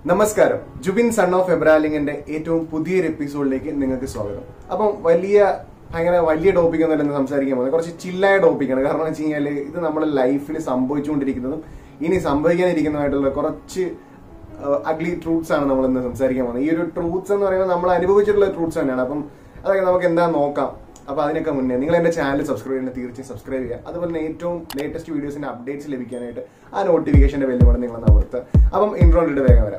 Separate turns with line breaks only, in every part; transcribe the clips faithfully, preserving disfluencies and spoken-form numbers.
നമസ്കാരം. Jubin son of എബ്രാലിംഗിന്റെ ഏറ്റവും പുതിയൊരു എപ്പിസോഡിലേക്ക് നിങ്ങൾക്ക് സ്വാഗതം. അപ്പം വലിയ ഭയങ്കര വലിയ ടോപ്പിക് ഒന്നല്ല സംസാരിക്കാൻ പോകുന്നത്, കുറച്ച് ചില്ലായ ടോപ്പിക്കാണ്. കാരണം എന്ന് വെച്ച് കഴിഞ്ഞാൽ ഇത് നമ്മുടെ ലൈഫിൽ സംഭവിച്ചുകൊണ്ടിരിക്കുന്നതും ഇനി സംഭവിക്കാനിരിക്കുന്നതായിട്ടുള്ള കുറച്ച് അഗ്ലി ട്രൂത്ത്സ് ആണ് നമ്മൾ ഇന്ന് സംസാരിക്കാൻ പോകുന്നത്. ഈ ഒരു ട്രൂത്ത്സ് എന്ന് പറയുന്നത് നമ്മൾ അനുഭവിച്ചിട്ടുള്ള ട്രൂത്ത്സ് തന്നെയാണ്. അപ്പം അതൊക്കെ നമുക്ക് എന്താ നോക്കാം. അപ്പൊ അതിനൊക്കെ മുന്നേ നിങ്ങൾ എന്റെ ചാനൽ സബ്സ്ക്രൈബ് ചെയ്യുന്നത് തീർച്ചയായും സബ്സ്ക്രൈബ് ചെയ്യുക. അതുപോലെ തന്നെ ഏറ്റവും ലേറ്റസ്റ്റ് വീഡിയോസിന്റെ അപ്ഡേറ്റ്സ് ലഭിക്കാനായിട്ട് ആ നോട്ടിഫിക്കേഷന്റെ ബെല്ലും കൂടെ നിങ്ങൾ അമർത്തുക. അപ്പം ഇൻട്രോയിട്ട് വേഗം വരാം.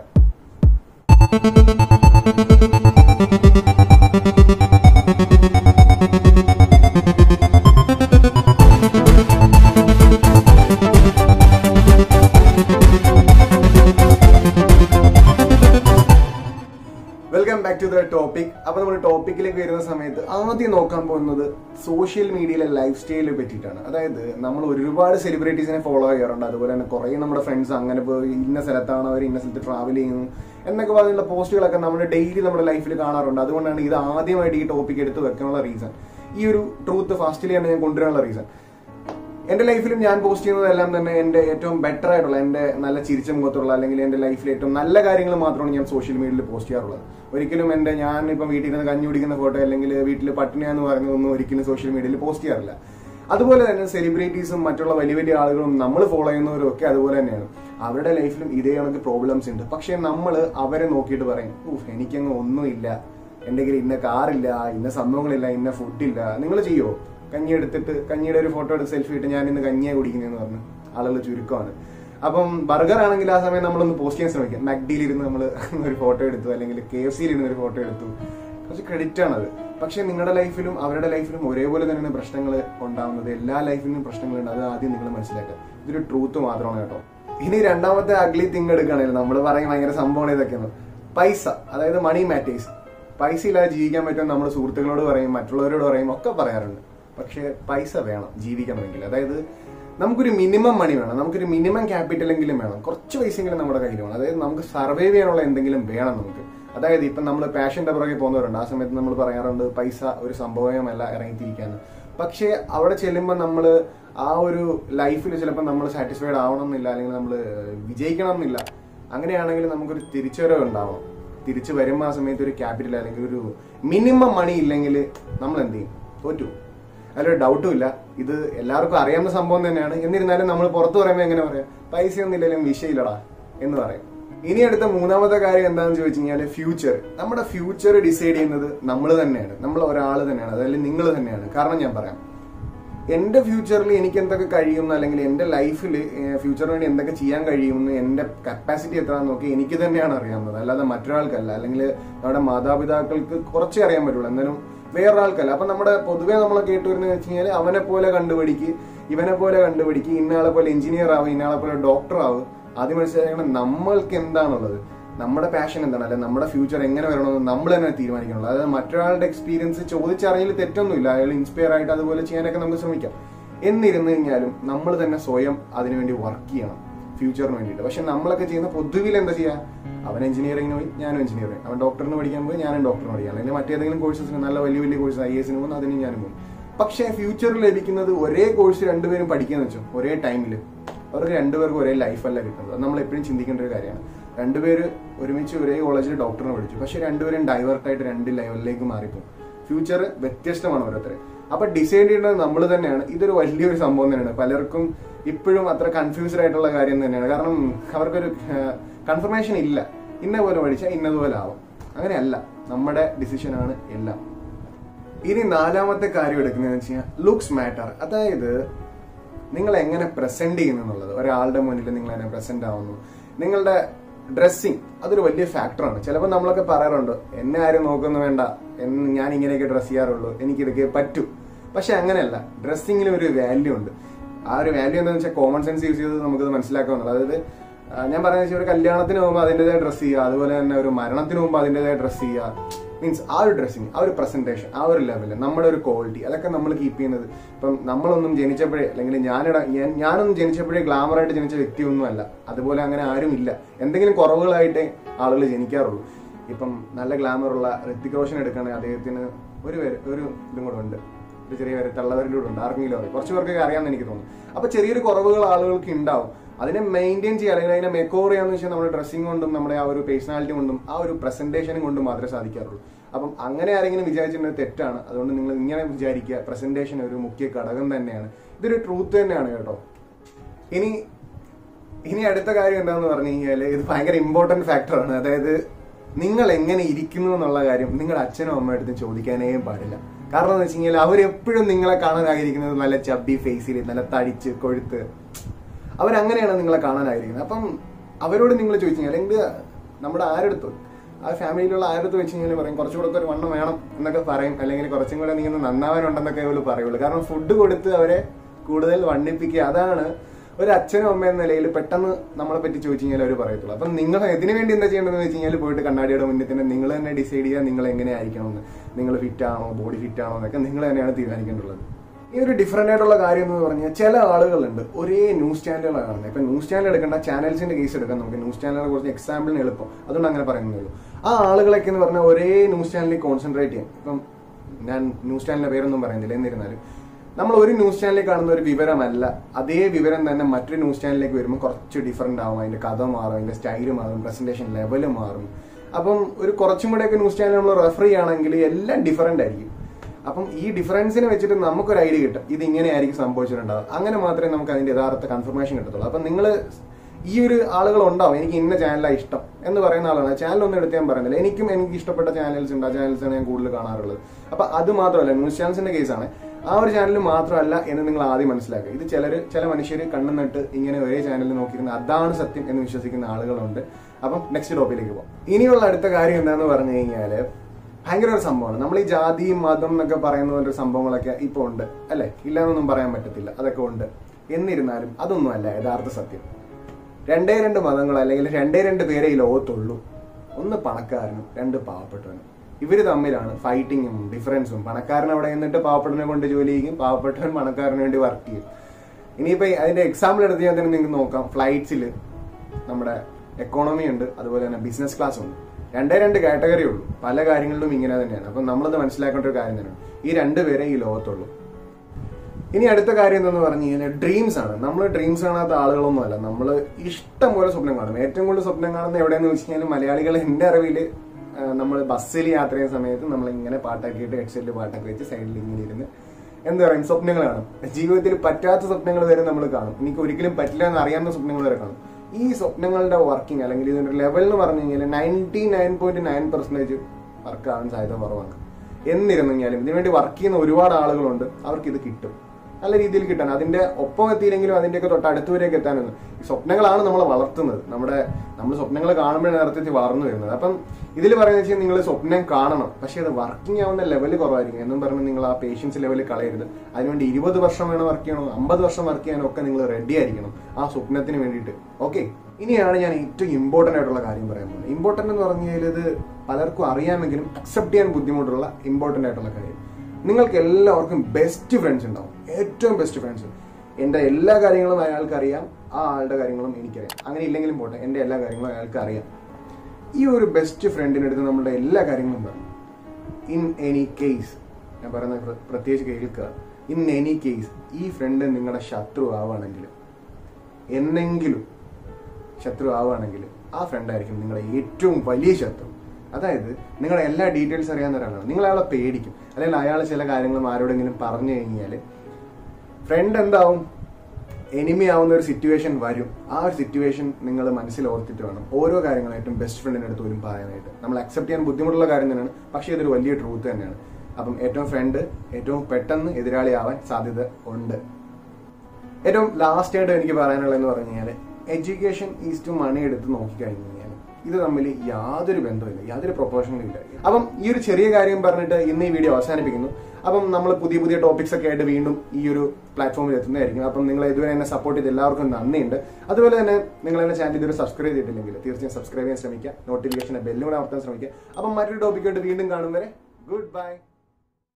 Welcome back to the topic. അപ്പൊ നമ്മൾ ടോപ്പിക്കിലേക്ക് വരുന്ന സമയത്ത് ആദ്യം നോക്കാൻ പോകുന്നത് സോഷ്യൽ മീഡിയയിലെ ലൈഫ് സ്റ്റൈലിനെ പറ്റിയിട്ടാണ്. അതായത് നമ്മൾ ഒരുപാട് സെലിബ്രിറ്റീസിനെ ഫോളോ ചെയ്യാറുണ്ട്. അതുപോലെ തന്നെ കുറെ നമ്മുടെ ഫ്രണ്ട്സ് അങ്ങനെ പോയി ഇന്ന സ്ഥലത്താണ് അവർ ഇന്ന സ്ഥലത്ത് ട്രാവൽ ചെയ്യുന്നു എന്നൊക്കെ പറഞ്ഞുള്ള പോസ്റ്റുകളൊക്കെ നമ്മൾ ഡെയിലി നമ്മുടെ ലൈഫിൽ കാണാറുണ്ട്. അതുകൊണ്ടാണ് ഇത് ആദ്യമായിട്ട് ഈ ടോപ്പിക് എടുത്ത് വെക്കാനുള്ള റീസൺ, ഈ ഒരു ട്രൂത്ത് ഫാസ്റ്റിലാണ് ഞാൻ കൊണ്ടുവരാനുള്ള റീസൺ. എന്റെ ലൈഫിലും ഞാൻ പോസ്റ്റ് ചെയ്യുന്നതെല്ലാം തന്നെ എന്റെ ഏറ്റവും ബെറ്റർ ആയിട്ടുള്ള, എന്റെ നല്ല ചിരിച്ച മുഖത്തുള്ള, അല്ലെങ്കിൽ എന്റെ ലൈഫിൽ ഏറ്റവും നല്ല കാര്യങ്ങൾ മാത്രമാണ് ഞാൻ സോഷ്യൽ മീഡിയയിൽ പോസ്റ്റ് ചെയ്യാറുള്ളത്. ഒരിക്കലും എന്റെ ഞാൻ ഇപ്പം വീട്ടിൽ നിന്ന് കഞ്ഞി കുടിക്കുന്ന ഫോട്ടോ അല്ലെങ്കിൽ വീട്ടിൽ പട്ടിണിയാന്ന് പറയുന്നതൊന്നും ഒരിക്കലും സോഷ്യൽ മീഡിയയിൽ പോസ്റ്റ് ചെയ്യാറില്ല. അതുപോലെ തന്നെ സെലിബ്രിറ്റീസും മറ്റുള്ള വലിയ വലിയ ആളുകളും നമ്മൾ ഫോളോ ചെയ്യുന്നവരും ഒക്കെ അതുപോലെ തന്നെയാണ്. അവരുടെ ലൈഫിലും ഇതേ കണക്ക് പ്രോബ്ലംസ് ഉണ്ട്. പക്ഷെ നമ്മൾ അവരെ നോക്കിയിട്ട് പറയും, ഊഹ് എനിക്കങ്ങ് ഒന്നുമില്ല, എന്റെ കയ്യിൽ ഇന്ന കാറില്ല, ഇന്ന സംഭവങ്ങളില്ല, ഇന്ന ഫുഡില്ല. നിങ്ങൾ ചെയ്യുമോ? കഞ്ഞി എടുത്തിട്ട് കഞ്ഞിയുടെ ഒരു ഫോട്ടോ എടുത്ത് സെൽഫി ഇട്ട് ഞാൻ ഇന്ന് കഞ്ഞിയെ കുടിക്കുന്നതെന്ന് പറഞ്ഞ് ആളുകൾ ചുരുക്കമാണ്. അപ്പം ബർഗർ ആണെങ്കിൽ ആ സമയം നമ്മളൊന്ന് പോസ്റ്റ് ചെയ്യാൻ ശ്രമിക്കാം. മാക്ഡിയിൽ ഇരുന്ന് നമ്മൾ ഒരു ഫോട്ടോ എടുത്തു, അല്ലെങ്കിൽ കെ എഫ് സിയിൽ ഇരുന്ന് ഒരു ഫോട്ടോ എടുത്തു, കുറച്ച് ക്രെഡിറ്റ് ആണത്. പക്ഷെ നിങ്ങളുടെ ലൈഫിലും അവരുടെ ലൈഫിലും ഒരേപോലെ തന്നെയാണ് പ്രശ്നങ്ങൾ ഉണ്ടാവുന്നത്. എല്ലാ ലൈഫിലും പ്രശ്നങ്ങളുണ്ട്. അത് ആദ്യം നിങ്ങൾ മനസ്സിലാക്കുക. ഇതൊരു ട്രൂത്ത് മാത്രമാണ് കേട്ടോ. ഇനി രണ്ടാമത്തെ അഗ്ലി തിങ് എടുക്കുകയാണെങ്കിൽ നമ്മൾ പറയും ഭയങ്കര സംഭവമാണ് ഇതൊക്കെയാണ്. പൈസ, അതായത് മണി മാറ്റേഴ്സ്. പൈസ ഇല്ലാതെ ജീവിക്കാൻ പറ്റും നമ്മൾ സുഹൃത്തുക്കളോട് പറയും, മറ്റുള്ളവരോട് പറയും, ഒക്കെ പറയാറുണ്ട്. പക്ഷെ പൈസ വേണം ജീവിക്കണമെങ്കിൽ. അതായത് നമുക്കൊരു മിനിമം മണി വേണം, നമുക്കൊരു മിനിമം ക്യാപിറ്റലെങ്കിലും വേണം, കുറച്ച് പൈസയെങ്കിലും നമ്മുടെ കയ്യിൽ വേണം. അതായത് നമുക്ക് സർവൈവ് ചെയ്യാനുള്ള എന്തെങ്കിലും വേണം നമുക്ക്. അതായത് ഇപ്പം നമ്മൾ പാഷന്റെ പുറകെ പോകുന്നവരുണ്ട്. ആ സമയത്ത് നമ്മൾ പറയാറുണ്ട് പൈസ ഒരു സംഭവമല്ല ഇറങ്ങിത്തിരിക്കാന്ന്. പക്ഷെ അവിടെ ചെല്ലുമ്പോൾ നമ്മൾ ആ ഒരു ലൈഫിൽ ചിലപ്പോൾ നമ്മൾ സാറ്റിസ്ഫൈഡ് ആവണം എന്നില്ല, അല്ലെങ്കിൽ നമ്മൾ വിജയിക്കണം എന്നില്ല. അങ്ങനെയാണെങ്കിൽ നമുക്കൊരു തിരിച്ചുവരവ് ഉണ്ടാവണം. തിരിച്ചു വരുമ്പോൾ ആ സമയത്ത് ഒരു ക്യാപിറ്റൽ അല്ലെങ്കിൽ ഒരു മിനിമം മണി ഇല്ലെങ്കിൽ നമ്മൾ എന്ത് ചെയ്യും? തോറ്റു. അതിലൊരു ഡൗട്ടും ഇല്ല. ഇത് എല്ലാവർക്കും അറിയാവുന്ന സംഭവം തന്നെയാണ്. എന്നിരുന്നാലും നമ്മൾ പുറത്തു പറയുമ്പോൾ എങ്ങനെ പറയാം? പൈസ ഒന്നും ഇല്ലെങ്കിലും വിഷയമില്ലടാ എന്ന് പറയും. ഇനി അടുത്ത മൂന്നാമത്തെ കാര്യം എന്താണെന്ന് ചോദിച്ചു കഴിഞ്ഞാൽ ഫ്യൂച്ചർ. നമ്മുടെ ഫ്യൂച്ചർ ഡിസൈഡ് ചെയ്യുന്നത് നമ്മൾ തന്നെയാണ്, നമ്മൾ ഒരാൾ തന്നെയാണ്, അതല്ലെങ്കിൽ നിങ്ങൾ തന്നെയാണ്. കാരണം ഞാൻ പറയാം, എന്റെ ഫ്യൂച്ചറിൽ എനിക്ക് എന്തൊക്കെ കഴിയുമെന്ന്, അല്ലെങ്കിൽ എന്റെ ലൈഫിൽ ഫ്യൂച്ചറിന് വേണ്ടി എന്തൊക്കെ ചെയ്യാൻ കഴിയുമെന്ന്, എന്റെ കപ്പാസിറ്റി എത്രയാണെന്ന് നോക്കി എനിക്ക് തന്നെയാണ് അറിയാവുന്നത്, അല്ലാതെ മറ്റൊരാൾക്കല്ല. അല്ലെങ്കിൽ നമ്മുടെ മാതാപിതാക്കൾക്ക് കുറച്ചേ അറിയാൻ പറ്റുള്ളൂ, എന്നാലും വേറൊരാൾക്കല്ല. അപ്പൊ നമ്മുടെ പൊതുവെ നമ്മളെ കേട്ടുവരുന്നത് വെച്ച് കഴിഞ്ഞാൽ അവനെ പോലെ കണ്ടുപിടിക്ക്, ഇവനെ പോലെ കണ്ടുപിടിക്ക്, ഇന്നയാളെ പോലെ എഞ്ചിനീയർ ആവും, ഇന്നയാളെ പോലെ ഡോക്ടർ ആവും. ആദ്യം മനസ്സിലാക്കണം നമ്മൾക്ക് എന്താണുള്ളത്, നമ്മുടെ പാഷൻ എന്താണ്, അല്ലെങ്കിൽ നമ്മുടെ ഫ്യൂച്ചർ എങ്ങനെ വരണമെന്ന് നമ്മൾ തന്നെ തീരുമാനിക്കണുള്ളൂ. അതായത് മറ്റൊരാളുടെ എക്സ്പീരിയൻസ് ചോദിച്ചറിഞ്ഞാൽ തെറ്റൊന്നുമില്ല, അയാൾ ഇൻസ്പയർ ആയിട്ട് അതുപോലെ ചെയ്യാനൊക്കെ നമുക്ക് ശ്രമിക്കാം. എന്നിരുന്നു കഴിഞ്ഞാലും നമ്മൾ തന്നെ സ്വയം അതിനുവേണ്ടി വർക്ക് ചെയ്യണം ഫ്യൂച്ചറിന് വേണ്ടിയിട്ട്. പക്ഷെ നമ്മളൊക്കെ ചെയ്യുന്ന പൊതുവിൽ എന്താ ചെയ്യുക? അവൻ എഞ്ചിനീയറിംഗിന് പോയി, ഞാനും എഞ്ചിനീയറിംഗ്. അവൻ ഡോക്ടറിന് പഠിക്കാൻ പോയി, ഞാനും ഡോക്ടറിന് പഠിക്കാം. അല്ലെങ്കിൽ മറ്റേതെങ്കിലും കോഴ്സസിന്, നല്ല വലിയ വലിയ കോഴ്സ് ഐ എസിന് പോകുന്നു, അതിന് ഞാനും പോകും. പക്ഷെ ഫ്യൂച്ചറിൽ ലഭിക്കുന്നത് ഒരേ കോഴ്സ് രണ്ടുപേരും പഠിക്കാന്ന് വെച്ചോ, ഒരേ ടൈമിൽ അവർക്ക് രണ്ടുപേർക്കും ഒരേ ലൈഫല്ല കിട്ടുന്നത്. അത് നമ്മൾ എപ്പോഴും ചിന്തിക്കേണ്ട ഒരു കാര്യമാണ്. രണ്ടുപേര് ഒരുമിച്ച് ഒരേ കോളേജിൽ ഡോക്ടറിന് പഠിച്ചു, പക്ഷെ രണ്ടുപേരും ഡൈവേർട്ടായിട്ട് രണ്ട് ലെവലിലേക്ക് മാറിപ്പോകും. ഫ്യൂച്ചർ വ്യത്യസ്തമാണ് ഓരോരുത്തർ. അപ്പൊ ഡിസൈഡ് ചെയ്യേണ്ടത് നമ്മൾ തന്നെയാണ്. ഇതൊരു വലിയൊരു സംഭവം തന്നെയാണ്. പലർക്കും ഇപ്പോഴും അത്ര കൺഫ്യൂസ്ഡ് ആയിട്ടുള്ള കാര്യം തന്നെയാണ്. കാരണം അവർക്കൊരു കൺഫർമേഷൻ ഇല്ല. ഇന്ന പോലെ പഠിച്ചാൽ ഇന്നതുപോലെ ആവും. അങ്ങനെയല്ല, നമ്മുടെ ഡിസിഷനാണ് എല്ലാം. ഇനി നാലാമത്തെ കാര്യം എടുക്കുന്നതെന്ന് വെച്ച് കഴിഞ്ഞാൽ ലുക്സ് മാറ്റർ. അതായത് നിങ്ങൾ എങ്ങനെ പ്രസന്റ് ചെയ്യുന്നു എന്നുള്ളത്. ഒരാളുടെ മുന്നിൽ നിങ്ങൾ എങ്ങനെ പ്രസന്റ് ആവുന്നു, നിങ്ങളുടെ ഡ്രസ്സിങ്, അതൊരു വലിയ ഫാക്ടറാണ്. ചിലപ്പോൾ നമ്മളൊക്കെ പറയാറുണ്ട്, എന്നെ ആരും നോക്കുന്നു വേണ്ട, എന്ന് ഞാൻ ഇങ്ങനെയൊക്കെ ഡ്രസ് ചെയ്യാറുള്ളൂ, എനിക്കിതൊക്കെ പറ്റൂ. പക്ഷെ അങ്ങനെയല്ല, ഡ്രസ്സിങ്ങിന് ഒരു വാല്യൂ ഉണ്ട്. ആ ഒരു വാല്യൂ എന്താണെന്ന് വെച്ചാൽ കോമൺ സെൻസ് യൂസ് ചെയ്ത് നമുക്കത് മനസ്സിലാക്കാവുന്നത്. അതായത് ഞാൻ പറയുന്നത് വെച്ചാൽ ഒരു കല്യാണത്തിന് പോകുമ്പോൾ അതിൻ്റെതായ ഡ്രസ്സ് ചെയ്യുക, അതുപോലെ തന്നെ ഒരു മരണത്തിന് പോകുമ്പോൾ അതിൻ്റെതായ ഡ്രസ്സ് ചെയ്യുക. മീൻസ് ആ ഒരു ഡ്രസ്സിങ്, ആ ഒരു പ്രസന്റേഷൻ, ആ ഒരു ലെവല്, നമ്മുടെ ഒരു ക്വാളിറ്റി, അതൊക്കെ നമ്മൾ കീപ്പ് ചെയ്യുന്നത്. ഇപ്പം നമ്മളൊന്നും ജനിച്ചപ്പോഴേ, അല്ലെങ്കിൽ ഞാനിട ഞാനൊന്നും ജനിച്ചപ്പോഴേ ഗ്ലാമറായിട്ട് ജനിച്ച വ്യക്തിയൊന്നും അല്ല. അതുപോലെ അങ്ങനെ ആരും ഇല്ല. എന്തെങ്കിലും കുറവുകളായിട്ടേ ആളുകൾ ജനിക്കാറുള്ളൂ. ഇപ്പം നല്ല ഗ്ലാമറുള്ള ഋത്തിക് റോഷൻ എടുക്കുകയാണെങ്കിൽ അദ്ദേഹത്തിന് ഒരു ഒരു ഇതും കൂടെ ഉണ്ട്, ഒരു ചെറിയ വരെ തള്ളവരിലൂടെ ഉണ്ട്. ആർക്കെങ്കിലും അറിയാം, കുറച്ച് പേർക്കൊക്കെ അറിയാമെന്ന് എനിക്ക് തോന്നുന്നു. അപ്പൊ ചെറിയൊരു കുറവുകൾ ആളുകൾക്ക് ഉണ്ടാവും. അതിനെ മെയിൻറ്റെയിൻ ചെയ്യുക അല്ലെങ്കിൽ അതിനെ മെക്കോർ ചെയ്യാന്ന് വെച്ചാൽ നമ്മുടെ ഡ്രസ്സിങ് കൊണ്ടും നമ്മുടെ ആ ഒരു പേഴ്സണാലിറ്റി കൊണ്ടും ആ ഒരു പ്രസന്റേഷനും കൊണ്ടും മാത്രമേ സാധിക്കാറുള്ളൂ. അപ്പം അങ്ങനെ ആരെങ്കിലും വിചാരിച്ചിട്ടുണ്ടെങ്കിൽ തെറ്റാണ്. അതുകൊണ്ട് നിങ്ങൾ ഇങ്ങനെ വിചാരിക്കുക, പ്രസന്റേഷൻ ഒരു മുഖ്യ ഘടകം തന്നെയാണ്. ഇതൊരു ട്രൂത്ത് തന്നെയാണ് കേട്ടോ. ഇനി ഇനി അടുത്ത കാര്യം എന്താണെന്ന് പറഞ്ഞു കഴിഞ്ഞാൽ ഇത് ഭയങ്കര ഇമ്പോർട്ടന്റ് ഫാക്ടറാണ്. അതായത് നിങ്ങൾ എങ്ങനെ ഇരിക്കുന്നു എന്നുള്ള കാര്യം നിങ്ങളുടെ അച്ഛനും അമ്മയുടെ അടുത്ത് ചോദിക്കാനേ പാടില്ല. കാരണം എന്ന് വെച്ച് കഴിഞ്ഞാൽ അവരെപ്പോഴും നിങ്ങളെ കാണാൻ ആഗ്രഹിക്കുന്നത് നല്ല ചബ്ബി ഫേസിൽ, നല്ല തടിച്ച് കൊഴുത്ത്, അവരങ്ങനെയാണ് നിങ്ങളെ കാണാൻ ആഗ്രഹിക്കുന്നത്. അപ്പം അവരോട് നിങ്ങൾ ചോദിച്ചു കഴിഞ്ഞാൽ എന്ത് നമ്മുടെ ആരെടുത്ത് ആ ഫാമിലിയിലുള്ള ആരെടുത്ത് വെച്ച് കഴിഞ്ഞാൽ പറയും കുറച്ചുകൂടെ ഒക്കെ ഒരു വണ്ണം വേണം എന്നൊക്കെ പറയും, അല്ലെങ്കിൽ കുറച്ചും കൂടെ നീ ഒന്ന് നന്നാവാനുണ്ടെന്നൊക്കെ അവർ പറയുള്ളൂ. കാരണം ഫുഡ് കൊടുത്ത് അവരെ കൂടുതൽ വണ്ണിപ്പിക്കുക, അതാണ് ഒരു അച്ഛനും അമ്മ എന്ന നിലയിൽ പെട്ടെന്ന് നമ്മളെ പറ്റി ചോദിച്ചു കഴിഞ്ഞാൽ അവർ പറയത്തുള്ളൂ. അപ്പം നിങ്ങൾ ഇതിനു വേണ്ടി എന്താ ചെയ്യേണ്ടതെന്ന് വെച്ച് കഴിഞ്ഞാൽ പോയിട്ട് കണ്ണാടിയുടെ മുന്നിൽ തന്നെ നിങ്ങൾ തന്നെ ഡിസൈഡ് ചെയ്യുക നിങ്ങൾ എങ്ങനെ ആയിരിക്കണമെന്ന്, നിങ്ങൾ ഫിറ്റ് ആണോ, ബോഡി ഫിറ്റ് ആണോ എന്നൊക്കെ നിങ്ങൾ തന്നെയാണ് തീരുമാനിക്കേണ്ടത്. ഈ ഒരു ഡിഫറെന്റ് ആയിട്ടുള്ള കാര്യം എന്ന് പറഞ്ഞാൽ ചില ആളുകളുണ്ട് ഒരേ ന്യൂസ് ചാനലുകളാണ് കാണുന്നത്. ഇപ്പൊ ന്യൂസ് ചാനൽ എടുക്കേണ്ട, ചാനൽസിന്റെ കേസ് എടുക്കാം നമുക്ക്. ന്യൂസ് ചാനലിനെ കുറിച്ച് എക്സാമ്പിളിന് എളുപ്പം, അതുകൊണ്ട് അങ്ങനെ പറയുന്നുള്ളൂ. ആ ആളുകളൊക്കെ എന്ന് പറഞ്ഞാൽ ഒരേ ന്യൂസ് ചാനലിൽ കോൺസെൻട്രേറ്റ് ചെയ്യാം. ഇപ്പം ഞാൻ ന്യൂസ് ചാനലിന്റെ പേരൊന്നും പറയുന്നില്ല, എന്നിരുന്നാലും നമ്മൾ ഒരു ന്യൂസ് ചാനലിൽ കാണുന്ന ഒരു വിവരമല്ല അതേ വിവരം തന്നെ മറ്റൊരു ന്യൂസ് ചാനലിലേക്ക് വരുമ്പോൾ കുറച്ച് ഡിഫറെന്റ് ആവും. അതിന്റെ കഥ മാറും, അതിന്റെ സ്റ്റൈല് മാറും, പ്രസന്റേഷൻ ലെവല് മാറും. അപ്പം ഒരു കുറച്ചും കൂടെയൊക്കെ ന്യൂസ് ചാനൽ നമ്മൾ റെഫർ ചെയ്യുകയാണെങ്കിൽ എല്ലാം ഡിഫറെന്റ് ആയിരിക്കും. അപ്പം ഈ ഡിഫറൻസിനെ വെച്ചിട്ട് നമുക്കൊരു ഐഡിയ കിട്ടും ഇത് ഇങ്ങനെയായിരിക്കും സംഭവിച്ചിട്ടുണ്ടാവും. അങ്ങനെ മാത്രമേ നമുക്ക് അതിന്റെ യഥാർത്ഥ കൺഫർമേഷൻ കിട്ടത്തുള്ളൂ. അപ്പം നിങ്ങൾ ഈ ഒരു ആളുകൾ ഉണ്ടാവും, എനിക്ക് ഇന്ന ചാനലാണ് ഇഷ്ടം എന്ന് പറയുന്ന ആളാണ്. ചാനലൊന്നും എടുത്ത് ഞാൻ പറയുന്നില്ല, എനിക്കും എനിക്ക് ഇഷ്ടപ്പെട്ട ചാനൽസ് ഉണ്ട്, ആ ചാനൽസാണ് ഞാൻ കൂടുതൽ കാണാറുള്ളത്. അപ്പൊ അത് മാത്രമല്ല, ന്യൂസ് ചാനൽസിന്റെ കേസാണ്, ആ ഒരു ചാനൽ മാത്രമല്ല എന്ന് നിങ്ങൾ ആദ്യം മനസ്സിലാക്കുക. ഇത് ചിലർ ചില മനുഷ്യർ കണ്ണു നട്ട് ഇങ്ങനെ ഒരേ ചാനലിൽ നോക്കിയിരുന്ന അതാണ് സത്യം എന്ന് വിശ്വസിക്കുന്ന ആളുകളുണ്ട്. അപ്പം നെക്സ്റ്റ് ടോപ്പിലേക്ക് പോകാം. ഇനിയുള്ള അടുത്ത കാര്യം എന്താണെന്ന് പറഞ്ഞു കഴിഞ്ഞാല് ഭയങ്കര ഒരു സംഭവമാണ്. നമ്മൾ ഈ ജാതി മതം എന്നൊക്കെ പറയുന്ന ഒരു സംഭവങ്ങളൊക്കെ ഇപ്പൊ ഉണ്ട് അല്ലെ, ഇല്ലാന്നൊന്നും പറയാൻ പറ്റത്തില്ല, അതൊക്കെ ഉണ്ട്. എന്നിരുന്നാലും അതൊന്നും അല്ല യഥാർത്ഥ സത്യം. രണ്ടേ രണ്ട് മതങ്ങൾ അല്ലെങ്കിൽ രണ്ടേ രണ്ട് പേരെ ഈ ലോകത്തുള്ളൂ. ഒന്ന് പണക്കാരനും രണ്ട് പാവപ്പെട്ടവനും. ഇവര് തമ്മിലാണ് ഫൈറ്റിങ്ങും ഡിഫറൻസും. പണക്കാരൻ അവിടെ നിന്നിട്ട് പാവപ്പെട്ടവനെ കൊണ്ട് ജോലി ചെയ്യും, പാവപ്പെട്ടവൻ പണക്കാരന് വേണ്ടി വർക്ക് ചെയ്യും. ഇനിയിപ്പോ അതിന്റെ എക്സാമ്പിൾ എടുത്ത് ഞാൻ തന്നെ നിങ്ങൾക്ക് നോക്കാം. ഫ്ലൈറ്റ്സിൽ നമ്മുടെ എക്കോണമി ഉണ്ട്, അതുപോലെ തന്നെ ബിസിനസ് ക്ലാസ് ഉണ്ട്. രണ്ടേ രണ്ട് കാറ്റഗറി ഉള്ളൂ. പല കാര്യങ്ങളിലും ഇങ്ങനെ തന്നെയാണ്. അപ്പൊ നമ്മളത് മനസ്സിലാക്കേണ്ട ഒരു കാര്യം തന്നെയാണ്. ഈ രണ്ടുപേരെ ഈ ലോകത്തുള്ളൂ. ഇനി അടുത്ത കാര്യം എന്തെന്ന് പറഞ്ഞു കഴിഞ്ഞാൽ ഡ്രീംസ് ആണ്. നമ്മൾ ഡ്രീംസ് കാണാത്ത ആളുകളൊന്നും അല്ല. നമ്മൾ ഇഷ്ടം പോലെ സ്വപ്നം കാണും. ഏറ്റവും കൂടുതൽ സ്വപ്നം കാണുന്ന എവിടെയെന്ന് വെച്ച് കഴിഞ്ഞാൽ മലയാളികൾ എന്റെ അറിവിൽ നമ്മൾ ബസ്സിൽ യാത്ര ചെയ്യുന്ന സമയത്ത് നമ്മൾ ഇങ്ങനെ പാട്ടൊക്കെ ഇട്ട് ഹെഡ്സെറ്റിൽ പാട്ടൊക്കെ വെച്ച് സൈഡിൽ ഇങ്ങനെ ഇരുന്ന് എന്താ പറയും സ്വപ്നങ്ങൾ കാണും. ജീവിതത്തിൽ പറ്റാത്ത സ്വപ്നങ്ങൾ വരെ നമ്മൾ കാണും. എനിക്ക് ഒരിക്കലും പറ്റില്ല എന്ന് അറിയാവുന്ന സ്വപ്നങ്ങൾ വരെ കാണും. ഈ സ്വപ്നങ്ങളുടെ വർക്കിംഗ് അല്ലെങ്കിൽ ഇതിന്റെ ലെവൽ എന്ന് പറഞ്ഞു കഴിഞ്ഞാൽ ninety nine point nine percentage work ആവാൻ സാധ്യത കുറവാണ്. എന്നിരുന്നു കഴിഞ്ഞാലും ഇതിനുവേണ്ടി വർക്ക് ചെയ്യുന്ന ഒരുപാട് ആളുകളുണ്ട്. അവർക്ക് ഇത് കിട്ടും, നല്ല രീതിയിൽ കിട്ടാൻ. അതിന്റെ ഒപ്പം എത്തിയില്ലെങ്കിലും അതിന്റെയൊക്കെ തൊട്ട് അടുത്തുവരെയൊക്കെ എത്താനൊന്നും. ഈ സ്വപ്നങ്ങളാണ് നമ്മളെ വളർത്തുന്നത്. നമ്മുടെ നമ്മൾ സ്വപ്നങ്ങൾ കാണുമ്പോഴാണ് അർത്ഥത്തിൽ വളർന്നു വരുന്നത്. അപ്പം ഇതിൽ പറയുന്നത് വെച്ചാൽ നിങ്ങൾ സ്വപ്നം കാണണം, പക്ഷെ അത് വർക്കിംഗ് ആവുന്ന ലെവൽ കുറവായിരിക്കും എന്നും പറഞ്ഞ് നിങ്ങൾ ആ പേഷ്യൻസ് ലെവലിൽ കളയരുത്. അതിനുവേണ്ടി ഇരുപത് വർഷം വേണം വർക്ക് ചെയ്യണോ, അമ്പത് വർഷം വർക്ക് ചെയ്യാനോ ഒക്കെ നിങ്ങൾ റെഡി ആയിരിക്കണം ആ സ്വപ്നത്തിന് വേണ്ടിയിട്ട്. ഓക്കെ, ഇനിയാണ് ഞാൻ ഏറ്റവും ഇമ്പോർട്ടന്റ് ആയിട്ടുള്ള കാര്യം പറയാൻ പോകുന്നത്. ഇമ്പോർട്ടന്റ് എന്ന് പറഞ്ഞു കഴിഞ്ഞാൽ ഇത് പലർക്കും അറിയാമെങ്കിലും അക്സെപ്റ്റ് ചെയ്യാൻ ബുദ്ധിമുട്ടുള്ള ഇമ്പോർട്ടന്റ് ആയിട്ടുള്ള കാര്യം. നിങ്ങൾക്ക് എല്ലാവർക്കും ബെസ്റ്റ് ഫ്രണ്ട്സ് ഉണ്ടാവും, ഏറ്റവും ബെസ്റ്റ് ഫ്രണ്ട്സ്. എന്റെ എല്ലാ കാര്യങ്ങളും അയാൾക്ക് അറിയാം, ആ ആളുടെ കാര്യങ്ങളും എനിക്കറിയാം. അങ്ങനെ ഇല്ലെങ്കിലും പോട്ടെ, എന്റെ എല്ലാ കാര്യങ്ങളും അയാൾക്ക് അറിയാം. ഈ ഒരു ബെസ്റ്റ് ഫ്രണ്ടിനടുത്ത് നമ്മുടെ എല്ലാ കാര്യങ്ങളും പറയും. ഇൻ എനി കേസ്, ഞാൻ പറയുന്ന പ്രത്യേകിച്ച് കേൾക്കുക, ഇൻ എനി കേസ് ഈ ഫ്രണ്ട് നിങ്ങളുടെ ശത്രു ആവുകയാണെങ്കിൽ, എന്നെങ്കിലും ശത്രു ആവുകയാണെങ്കിൽ ആ ഫ്രണ്ടായിരിക്കും നിങ്ങളുടെ ഏറ്റവും വലിയ ശത്രു. അതായത് നിങ്ങളുടെ എല്ലാ ഡീറ്റെയിൽസ് അറിയാവുന്ന ഒരാളാണ്. നിങ്ങൾ അയാളെ പേടിക്കും, അല്ലെങ്കിൽ അയാൾ ചില കാര്യങ്ങളും ആരോടെങ്കിലും പറഞ്ഞു കഴിഞ്ഞാൽ ഫ്രണ്ട് എന്താവും, എനിമി ആവുന്ന ഒരു സിറ്റുവേഷൻ വരും. ആ ഒരു സിറ്റുവേഷൻ നിങ്ങൾ മനസ്സിൽ ഓർത്തിട്ട് വേണം ഓരോ കാര്യങ്ങളായിട്ടും ബെസ്റ്റ് ഫ്രണ്ടിന്റെ അടുത്ത് പോലും പറയാനായിട്ട്. നമ്മൾ അക്സെപ്റ്റ് ചെയ്യാൻ ബുദ്ധിമുട്ടുള്ള കാര്യം തന്നെയാണ്, പക്ഷേ ഇതൊരു വലിയ ട്രൂത്ത് തന്നെയാണ്. അപ്പം ഏറ്റവും ഫ്രണ്ട് ഏറ്റവും പെട്ടെന്ന് എതിരാളി ആവാൻ സാധ്യത ഉണ്ട്. ഏറ്റവും ലാസ്റ്റ് ആയിട്ട് എനിക്ക് പറയാനുള്ളതെന്ന് പറഞ്ഞു കഴിഞ്ഞാൽ എഡ്യൂക്കേഷൻ ഈസ് ടു മണി എടുത്ത് നോക്കിക്കഴിഞ്ഞു കഴിഞ്ഞാൽ ഇത് തമ്മിൽ യാതൊരു ബന്ധമില്ല, യാതൊരു പ്രൊപ്പോർഷനും ഇല്ല. അപ്പം ഈ ഒരു ചെറിയ കാര്യം പറഞ്ഞിട്ട് ഇന്ന് ഈ വീഡിയോ അവസാനിപ്പിക്കുന്നു. അപ്പം നമ്മൾ പുതിയ പുതിയ ടോപ്പിക്സ് ഒക്കെ ആയിട്ട് വീണ്ടും ഈ ഒരു പ്ലാറ്റ്ഫോമിൽ എത്തുന്നതായിരിക്കും. അപ്പം നിങ്ങൾ ഇതുവരെ എന്നെ സപ്പോർട്ട് ചെയ്ത് എല്ലാവർക്കും നന്ദിയുണ്ട്. അതുപോലെ തന്നെ നിങ്ങൾ എന്നെ ചാനൽ ഇതുവരെ സബ്സ്ക്രൈബ് ചെയ്തിട്ടില്ലെങ്കിൽ തീർച്ചയായും സബ്സ്ക്രൈബ് ചെയ്യാൻ ശ്രമിക്കുക, നോട്ടിഫിക്കേഷൻ ബെല്ലും കൂടെ അമർത്താൻ ശ്രമിക്കുക. അപ്പം മറ്റൊരു ടോപ്പിക്കായിട്ട് വീണ്ടും കാണും വരെ ഗുഡ് ബൈ.